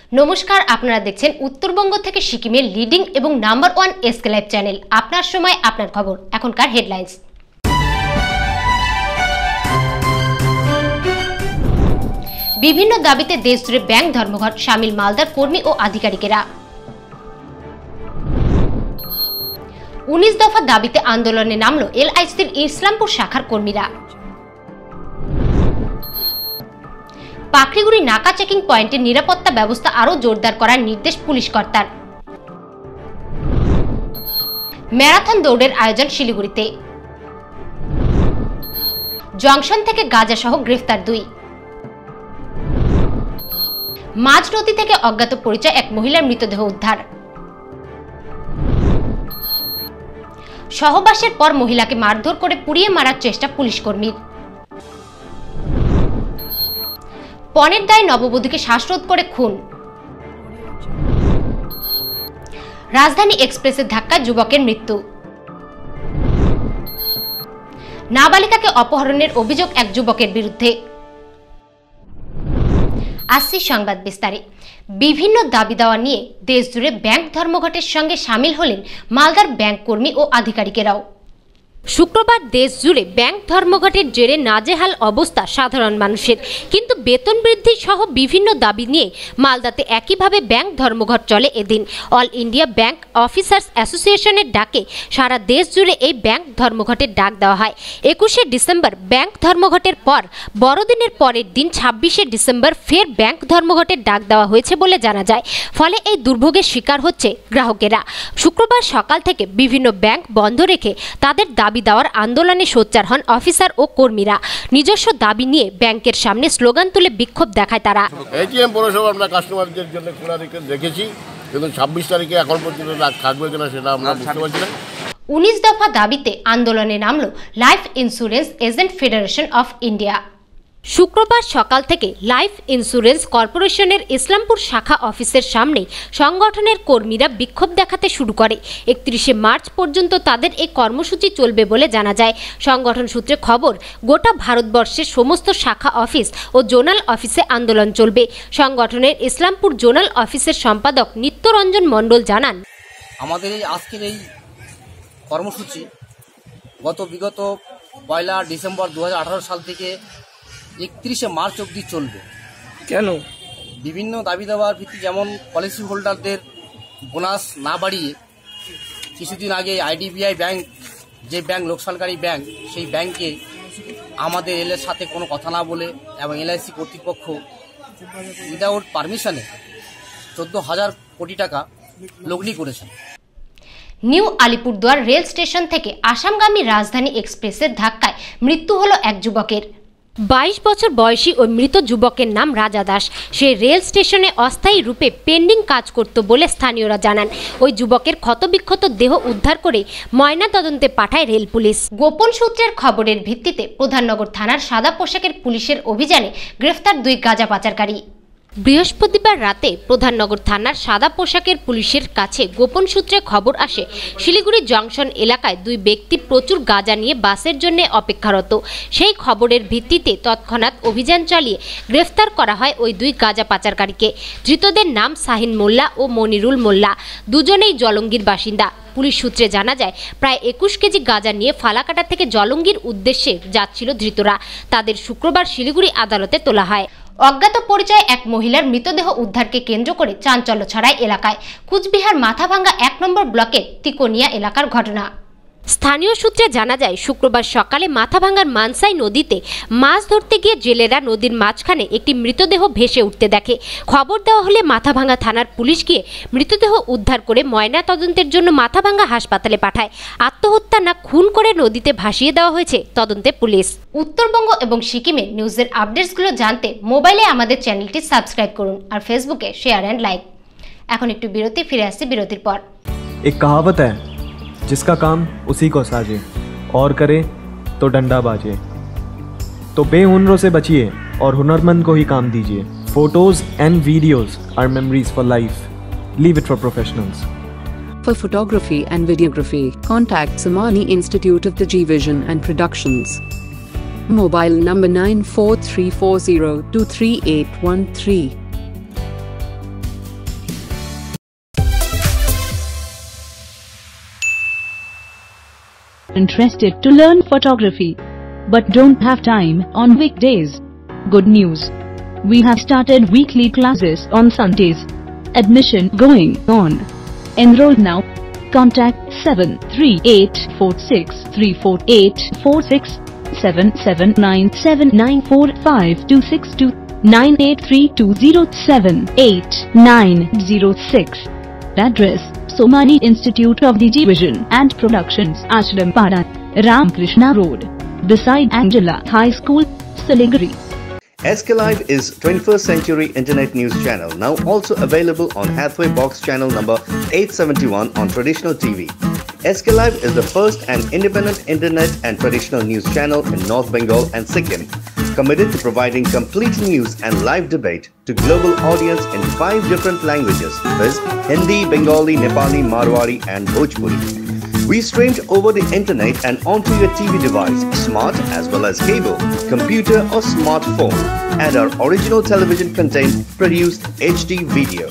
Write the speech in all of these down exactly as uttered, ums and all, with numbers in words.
নমস্কার, আপনারা দেখছেন উত্তরবঙ্গ থেকে সিকিমের লিডিং এবং number one SK live channel. আপনার সময় আপনার খবর। এখনকার হেডলাইন্স। বিভিন্ন দাবিতে দেশজুড়ে ব্যাংক ধর্মঘট, শামিল মালদার কর্মী ও আধিকারিকেরা। উনিশ দফা দাবিতে আন্দোলনে নামল এলআইসির ইসলামপুর শাখার কর্মীরা। পাখরিগুড়ি নাকা চেকিং পয়েন্টের নিরাপত্তা ব্যবস্থা আরও জোরদার করার নির্দেশ পুলিশ কর্তার। ম্যারাথন দৌড়ের আয়োজন শিলিগুড়িতে। জংশন থেকে গাঁজা সহ গ্রেফতার দুই। মাঝ নদী থেকে অজ্ঞাত পরিচয় এক মহিলার মৃতদেহ উদ্ধার। সহবাসের পর মহিলাকে মারধর করে পুড়িয়ে মারার চেষ্টা পুলিশ কর্মীর। পণের দায়ে নববধূকে শ্বাসরোধ করে খুন। রাজধানী এক্সপ্রেসের ধাক্কায় যুবকের মৃত্যু। নাবালিকাকে অপহরণের অভিযোগ এক যুবকের বিরুদ্ধে। আসছি সংবাদ বিস্তারে। বিভিন্ন দাবি দেওয়া নিয়ে দেশজুড়ে ব্যাংক ধর্মঘটের সঙ্গে সামিল হলেন মালদার ব্যাংক কর্মী ও আধিকারিকেরাও। শুক্রবার দেশ জুড়ে ব্যাংক ধর্মঘটের জেরে নাজেহাল অবস্থা সাধারণ মানুষের, কিন্তু বেতন বৃদ্ধি সহ বিভিন্ন দাবি নিয়ে মালদাতে একইভাবে ব্যাংক ধর্মঘট চলে এদিন। অল ইন্ডিয়া ব্যাংক অফিসার্স অ্যাসোসিয়েশনের ডাকে সারা দেশ জুড়ে এই ব্যাংক ধর্মঘটের ডাক দেওয়া হয়। একুশে ডিসেম্বর ব্যাংক ধর্মঘটের পর বড়দিনের পরের দিন ছাব্বিশে ডিসেম্বর ফের ব্যাংক ধর্মঘটের ডাক দেওয়া হয়েছে বলে জানা যায়। ফলে এই দুর্ভোগের শিকার হচ্ছে গ্রাহকেরা। শুক্রবার সকাল থেকে বিভিন্ন ব্যাংক বন্ধ রেখে তাদের দাবি দেওয়ার আন্দোলনে সোচ্চার হন অফিসার ও কর্মীরা। নিজস্ব দাবি নিয়ে ব্যাংকের সামনে স্লোগান তুলে বিক্ষোভ দেখায় তারা। এটিএম পৌরসভা আমরা কাস্টমারদের জন্য খোলা রেখেছি, কিন্তু ছাব্বিশ তারিখে এখন পর্যন্ত থাকবে কিনা সেটা আমরা বুঝতে পারছি না। উনিশ দফা দাবিতে আন্দোলনে নামল life insurance agent federation of India. শুক্রবার সকাল থেকে লাইফ ইন্স্যুরেন্স কর্পোরেশনের ইসলামপুর শাখা অফিসের সামনে সংগঠনের কর্মীরা বিক্ষোভ দেখাতে শুরু করে। একত্রিশে মার্চ পর্যন্ত তাদের এই কর্মসূচি চলবে বলে জানা যায়। সংগঠন সূত্রে খবর, গোটা ভারতবর্ষের সমস্ত শাখা অফিস ও জোনাল অফিসে আন্দোলন চলবে। সংগঠনের ইসলামপুর জোনাল অফিসের সম্পাদক নিত্যরঞ্জন মণ্ডল জানান, আমাদের এই আজকের এই কর্মসূচি গত বিগত পয়লা ডিসেম্বর দু হাজার আঠারো সাল থেকে একত্রিশে মার্চ অবধি চলবে। কেন? বিভিন্ন দাবি দেওয়ার ভিত্তি, যেমন পলিসি হোল্ডারদের বোনাস না বাড়িয়ে কিছুদিন আগে আইডিবিআই ব্যাংক, যে ব্যাংক লোকসানকারী ব্যাংক, সেই ব্যাংকে আমাদের এলের সাথে কোনো কথা না বলে এবং এলআইসি কর্তৃপক্ষ উইদাউট পারমিশনে চোদ্দ হাজার কোটি টাকা লগ্নি করেছেন। নিউ আলিপুরদুয়ার রেল স্টেশন থেকে আসামগামী রাজধানী এক্সপ্রেসের ধাক্কায় মৃত্যু হলো এক যুবকের। বাইশ বছর বয়সী ওই মৃত যুবকের নাম রাজা দাস। সে রেল স্টেশনে অস্থায়ী রূপে পেন্ডিং কাজ করত বলে স্থানীয়রা জানান। ওই যুবকের ক্ষতবিক্ষত দেহ উদ্ধার করে ময়না তদন্তে পাঠায় রেল পুলিশ। গোপন সূত্রের খবরের ভিত্তিতে প্রধাননগর থানার সাদা পোশাকের পুলিশের অভিযানে গ্রেফতার দুই গাঁজা পাচারকারী। বৃহস্পতিবার রাতে প্রধাননগর থানার সাদা পোশাকের পুলিশের কাছে গোপন সূত্রে খবর আসে, শিলিগুড়ি জংশন এলাকায় দুই ব্যক্তি প্রচুর গাঁজা নিয়ে বাসের জন্য অপেক্ষারত। সেই খবরের ভিত্তিতে তৎক্ষণাৎ অভিযান চালিয়ে গ্রেফতার করা হয় ওই দুই গাঁজা পাচারকারীকে। ধৃতদের নাম শাহিন মোল্লা ও মনিরুল মোল্লা, দুজনেই জলঙ্গির বাসিন্দা। পুলিশ সূত্রে জানা যায়, প্রায় একুশ কেজি গাঁজা নিয়ে ফালাকাটা থেকে জলঙ্গির উদ্দেশ্যে যাচ্ছিল ধৃতরা। তাদের শুক্রবার শিলিগুড়ি আদালতে তোলা হয়। অজ্ঞাত পরিচয় এক মহিলার মৃতদেহ উদ্ধারকে কেন্দ্র করে চাঞ্চল্য ছড়ায় এলাকায়। কুচবিহার মাথাভাঙ্গা এক নম্বর ব্লকের তিকোনিয়া এলাকার ঘটনা। স্থানীয় সূত্রে জানা যায়, শুক্রবার সকালে মাথাভাঙ্গার মানসাই নদীতে মাছ ধরতে গিয়ে জেলেরা নদীর মাঝখানে একটি মৃতদেহ ভেসে উঠতে দেখে। খবর দেওয়া হলে মাথাভাঙ্গা থানার পুলিশ গিয়ে মৃতদেহ উদ্ধার করে ময়না তদন্তের জন্য মাথাভাঙ্গা হাসপাতালে পাঠায়। আত্মহত্যা না খুন করে নদীতে ভাসিয়ে দেওয়া হয়েছে তদন্তে পুলিশ। উত্তরবঙ্গ এবং সিকিমের নিউজের আপডেটসগুলো জানতে মোবাইলে আমাদের চ্যানেলটি সাবস্ক্রাইব করুন আর ফেসবুকে শেয়ার অ্যান্ড লাইক। এখন একটু বিরতি, ফিরে আসছি বিরতির পর। एक कहावत है, जिसका काम उसी को साजे और करे तो डंडा बाजे। तो बेहुनरों से बचिए और हुनरमंद को ही काम दीजिए। Photos and videos are memories for life. Leave it for professionals. For photography and videography, contact Samani Institute of the G Vision and Productions. Mobile number nine four three four zero two three eight one three. interested to learn photography but don't have time on weekdays? Good news! We have started weekly classes on Sundays. Admission going on. Enroll now. Contact seven three eight four six three four eight four six, seven seven nine seven nine four five two six two, nine eight three two zero seven eight nine zero six. Address: Somani Institute of the Vision and Productions, Ashrampada, Ramkrishna Road, beside Angela High School, Siliguri. S K Live is twenty-first century internet news channel, now also available on Hathway Box channel number eight seventy-one on traditional T V. S K Live is the first and independent internet and traditional news channel in North Bengal and Sikkim, committed to providing complete news and live debate to global audience in five different languages, viz. Hindi, Bengali, Nepali, Marwari and Bhojpuri. We streamed over the internet and onto your T V device, smart as well as cable, computer or smartphone, and our original television content produced H D video.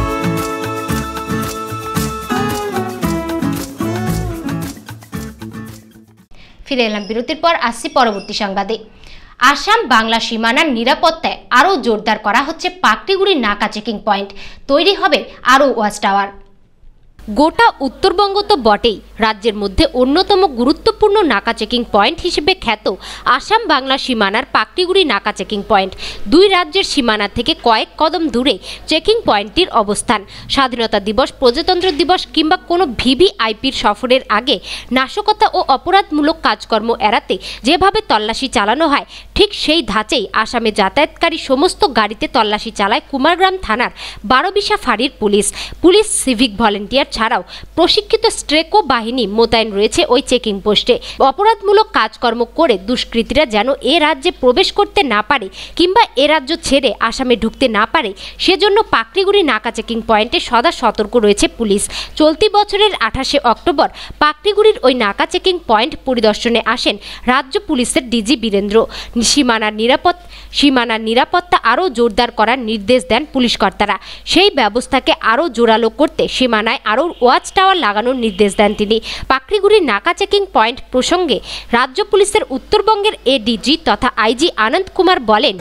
ফিরে এলাম বিরতির পর, আসছি পরবর্তী সংবাদে। আসাম বাংলা সীমানার নিরাপত্তায় আরও জোরদার করা হচ্ছে পাকড়িগুড়ি নাকা চেকিং পয়েন্ট, তৈরি হবে আরও ওয়াচ টাওয়ার। গোটা উত্তরবঙ্গ তো বটেই, রাজ্যের মধ্যে অন্যতম গুরুত্বপূর্ণ নাকা চেকিং পয়েন্ট হিসেবে খ্যাত আসাম বাংলা সীমানার পাকড়িগুড়ি নাকা চেকিং পয়েন্ট। দুই রাজ্যের সীমানা থেকে কয়েক কদম দূরে চেকিং পয়েন্টটির অবস্থান। স্বাধীনতা দিবস, প্রজাতন্ত্র দিবস কিংবা কোনো ভিভিআইপির সফরের আগে নাশকতা ও অপরাধমূলক কাজকর্ম এড়াতে যেভাবে তল্লাশি চালানো হয়, ঠিক সেই ধাঁচেই আসামে যাতায়াতকারী সমস্ত গাড়িতে তল্লাশি চালায় কুমারগ্রাম থানার বারোবিশা ফাঁড়ির পুলিশ। পুলিশ সিভিক ভলেন্টিয়ার ছাড়াও প্রশিক্ষিত স্ট্রেকো বাহিনী মোতায়েন রয়েছে ওই চেকিং পোস্টে। অপরাধমূলক কাজকর্ম করে দুষ্কৃতীরা যেন এ রাজ্যে প্রবেশ করতে না পারে কিংবা এ রাজ্য ছেড়ে আসামে ঢুকতে না পারে, সেজন্য পাকড়িগুড়ি নাকা চেকিং পয়েন্টে সদা সতর্ক রয়েছে পুলিশ। চলতি বছরের আঠাশে অক্টোবর পাকড়িগুড়ির ওই নাকা চেকিং পয়েন্ট পরিদর্শনে আসেন রাজ্য পুলিশের ডিজি বীরেন্দ্র। সীমানার নিরাপদ সীমানার নিরাপত্তা আরও জোরদার করার নির্দেশ দেন পুলিশ কর্তারা। সেই ব্যবস্থাকে আরও জোরালো করতে সীমানায় আরও ওয়াচ টাওয়ার লাগানোর নির্দেশ দেন তিনি। পাকড়িগুড়ির নাকা চেকিং পয়েন্ট প্রসঙ্গে রাজ্য পুলিশের উত্তরবঙ্গের এডিজি তথা আইজি আনন্দ কুমার বলেন,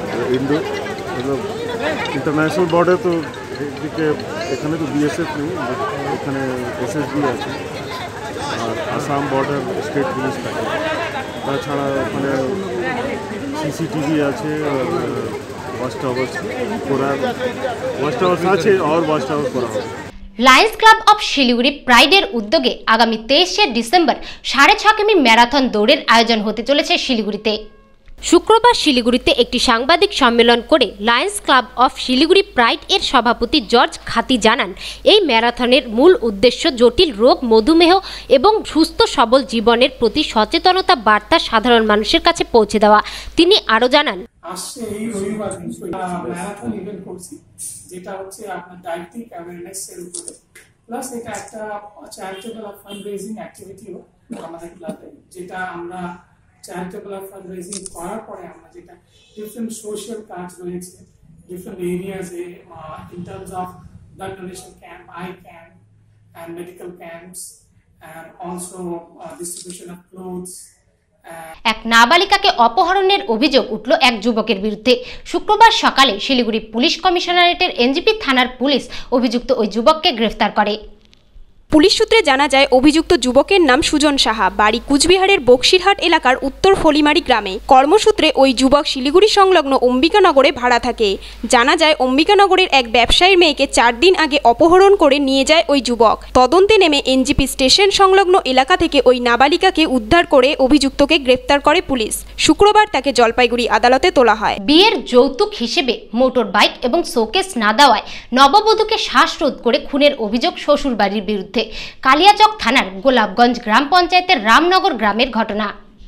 ইন্টারন্যাশনাল বর্ডার তো এদিকে, এখানে তো বিএসএফ নেই, এখানে এসএসবি আছে, আর আসাম বর্ডার স্টেট পুলিশ থাকে। তাছাড়া ওখানে সিসিটিভি আছে, ওয়াচ টাওয়ার করার ওয়াচ টাওয়ার আছে আর ওয়াচ টাওয়ার করা হবে। লায়ন্স ক্লাব অফ শিলিগুড়ি প্রাইডের উদ্যোগে আগামী তেইশে ডিসেম্বর সাড়ে ছ কিমি ম্যারাথন দৌড়ের আয়োজন হতে চলেছে শিলিগুড়িতে। শুক্রবার শিলিগুড়িতে একটি সাংবাদিক সম্মেলন করে lions club of Siliguri pride এর সভাপতি জর্জ খাতি জানান, এই ম্যারাথনের মূল উদ্দেশ্য জটিল রোগ, মধুমেহ এবং সুস্থ সবল জীবনের প্রতি সচেতনতা বার্তা সাধারণ মানুষের কাছে পৌঁছে দেওয়া। তিনি আরও জানান, আসছে এই রবিবার ম্যারাথন ইভেন্ট করছি, যেটা হচ্ছে আপনার ডায়াবেটিক অ্যাওয়ারনেস এর উপরে, প্লাস এটা একটা চ্যারিটেবল ফান্ড রেজিং অ্যাক্টিভিটিও আমাদের ক্লাবে, যেটা আমরা চ্যারিটেবল ফান্ড রেজিং করার পরে আমরা যেটা ডিফারেন্ট সোশ্যাল কাজ রয়েছে ডিফারেন্ট এরিয়াজে, in terms of blood donation camp, eye camp and medical camps and also distribution of clothes. এক নাবালিকাকে অপহরণের অভিযোগ উঠল এক যুবকের বিরুদ্ধে। শুক্রবার সকালে শিলিগুড়ি পুলিশ কমিশনারেটের এনজিপি থানার পুলিশ অভিযুক্ত ওই যুবককে গ্রেফতার করে। পুলিশ সূত্রে জানা যায়, অভিযুক্ত যুবকের নাম সুজন সাহা, বাড়ি কুচবিহারের বক্সিরহাট এলাকার উত্তর ফলিমারি গ্রামে। কর্মসূত্রে ওই যুবক শিলিগুড়ি সংলগ্ন অম্বিকানগরে ভাড়া থাকে। জানা যায়, অম্বিকানগরের এক ব্যবসায়ীর মেয়েকে চার দিন আগে অপহরণ করে নিয়ে যায় ওই যুবক। তদন্তে নেমে এনজিপি স্টেশন সংলগ্ন এলাকা থেকে ওই নাবালিকাকে উদ্ধার করে অভিযুক্তকে গ্রেফতার করে পুলিশ। শুক্রবার তাকে জলপাইগুড়ি আদালতে তোলা হয়। বিয়ের যৌতুক হিসেবে মোটর বাইক এবং শোকেস না দেওয়ায় নববধূকে শ্বাসরোধ করে খুনের অভিযোগ শ্বশুরবাড়ির বিরুদ্ধে। কালিয়াচক থানার গোলাপগঞ্জ গ্রাম পঞ্চায়েতের রামনগর গ্রামের ঘটনা।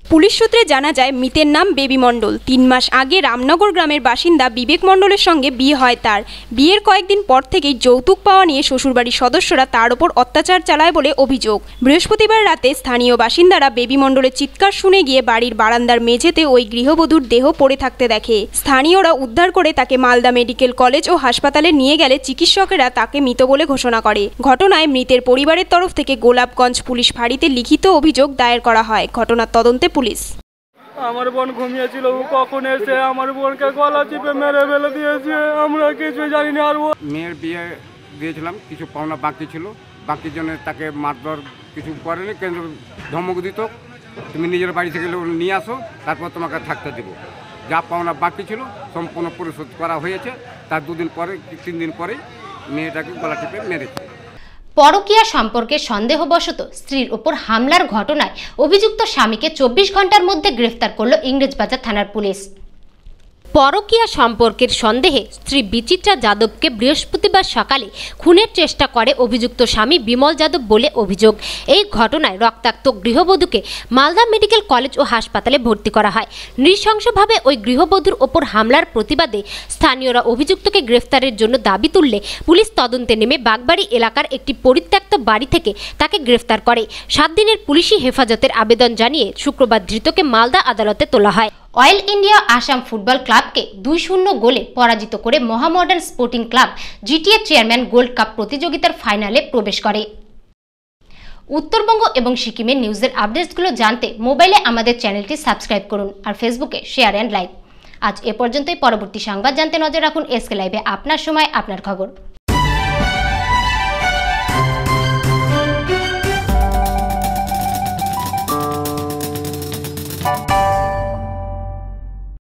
পুলিশ সূত্রে জানা যায় মৃতের নাম বেবি মণ্ডল। তিন মাস আগে রামনগর গ্রামের বাসিন্দা বিবেক মণ্ডলের সঙ্গে বিয়ে হয় তার। বিয়ের কয়েকদিন পর থেকেই যৌতুক পাওয়া নিয়ে শ্বশুরবাড়ির সদস্যরা তার ওপর অত্যাচার চালায় বলে অভিযোগ। বৃহস্পতিবার রাতে স্থানীয় বাসিন্দারা বেবি মণ্ডলের চিৎকার শুনে গিয়ে বাড়ির বারান্দার মেঝেতে ওই গৃহবধূর দেহ পড়ে থাকতে দেখে। স্থানীয়রা উদ্ধার করে তাকে মালদা মেডিকেল কলেজ ও হাসপাতালে নিয়ে গেলে চিকিৎসকেরা তাকে মৃত বলে ঘোষণা করে। ঘটনায় মৃতের পরিবারের তরফ থেকে গোলাপগঞ্জ পুলিশ ফাঁড়িতে লিখিত অভিযোগ দায়ের করা হয়। ঘটনার তদন্তে পুলিশ। আমার বোন ঘুমিয়েছিল, ও কখন এসে আমার বোনকে গলা চিপে মেরে ফেলে দিয়েছে, আমরা কিছু জানি না। আর মেয়ের বিয়ে দিয়েছিলাম, কিছু পাওনা বাকি ছিল, বাকির জন্য তাকে মারধর কিছু করেনি, কিন্তু ধমক দিত তুমি নিজের বাড়ি থেকে নিয়ে আসো, তারপর তোমাকে থাকতে দেবো। যা পাওনা বাকি ছিল সম্পূর্ণ পরিশোধ করা হয়েছে। তার দুদিন পরে তিন দিন পরে মেয়েটাকে গলা টিপে মেরেছে। পরকীয়া সম্পর্কে সন্দেহবশত স্ত্রীর ওপর হামলার ঘটনায় অভিযুক্ত স্বামীকে চব্বিশ ঘন্টার মধ্যে গ্রেফতার করল ইংরেজবাজার থানার পুলিশ। পরকীয়া সম্পর্কের সন্দেহে স্ত্রী বিচিত্রা যাদবকে বৃহস্পতিবার সকালে খুনের চেষ্টা করে অভিযুক্ত স্বামী বিমল যাদব বলে অভিযোগ। এই ঘটনায় রক্তাক্ত গৃহবধূকে মালদা মেডিকেল কলেজ ও হাসপাতালে ভর্তি করা হয়। নৃশংসভাবে ওই গৃহবধূর ওপর হামলার প্রতিবাদে স্থানীয়রা অভিযুক্তকে গ্রেফতারের জন্য দাবি তুললে পুলিশ তদন্তে নেমে বাগবাড়ি এলাকার একটি পরিত্যক্ত বাড়ি থেকে তাকে গ্রেফতার করে। সাত দিনের পুলিশি হেফাজতের আবেদন জানিয়ে শুক্রবার ধৃতকে মালদা আদালতে তোলা হয়। অয়েল ইন্ডিয়া আসাম ফুটবল ক্লাবকে দুই শূন্য গোলে পরাজিত করে Mohammedan sporting club GTA chairman gold cup প্রতিযোগিতার ফাইনালে প্রবেশ করে। উত্তরবঙ্গ এবং সিকিমের নিউজের আপডেটসগুলো জানতে মোবাইলে আমাদের চ্যানেলটি সাবস্ক্রাইব করুন আর ফেসবুকে শেয়ার অ্যান্ড লাইক। আজ এ পর্যন্তই। পরবর্তী সংবাদ জানতে নজর রাখুন এসকে লাইভে। আপনার সময় আপনার খবর।